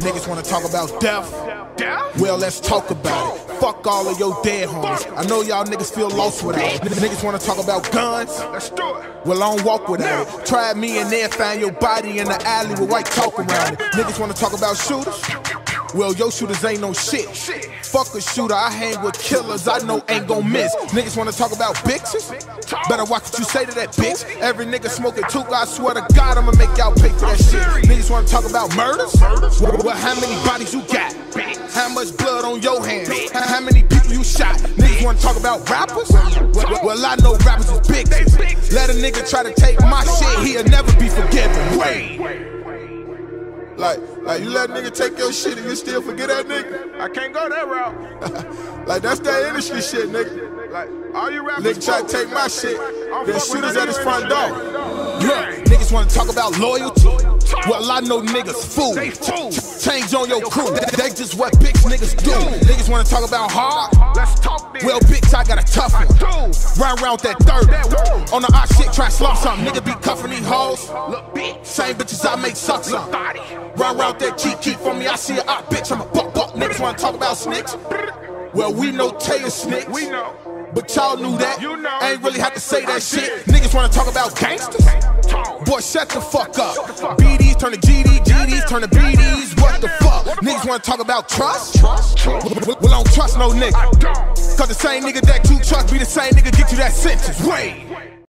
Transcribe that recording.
Niggas wanna talk about death? Well, let's talk about it. Fuck all of your dead homies. I know y'all niggas feel lost without it. Niggas wanna talk about guns? Let's do it. Well, I don't walk without it. Tried me and there, found your body in the alley with white talk around it. Niggas wanna talk about shooters? Well, your shooters ain't no shit. Fuck a shooter, I hang with killers I know ain't gon' miss. Niggas wanna talk about bitches? Better watch what you say to that bitch. Every nigga smoking took, I swear to God I'ma make y'all pay for that shit. Niggas wanna talk about murders? Well, how many bodies you got? How much blood on your hands? How many people you shot? Niggas wanna talk about rappers? Well, I know rappers is bitches. Let a nigga try to take my shit, he'll never be forgiven. Wait. Like you let a nigga take your shit and you still forget that nigga? I can't go that route. Like that's that industry shit, nigga. Like all you rappers nigga try to take my shit, there's shooters at his front door. Look, niggas wanna talk about loyalty? Well, I know niggas fool. Change on your crew, they just what bitch niggas do. Niggas wanna talk about hard? Let's talk then. Well, bitch, I got a tough one. Round round that 30. On the odd shit, try slump something. Nigga be cuffing these hoes. Same bitches I make suck some. Round round that keep for me. I see a odd bitch, I'm a buck. Niggas wanna talk about snitch? Well, we know Tay is snitch. We know. But y'all knew that. I ain't really have to say that shit. Niggas wanna talk about gangsters? Boy, shut the fuck up. BDs turn to GDs turn to BDs. What the fuck? Niggas wanna talk about trust? Well, I don't trust no nigga. Cause the same nigga that you trust be the same nigga get you that sentence. Wait.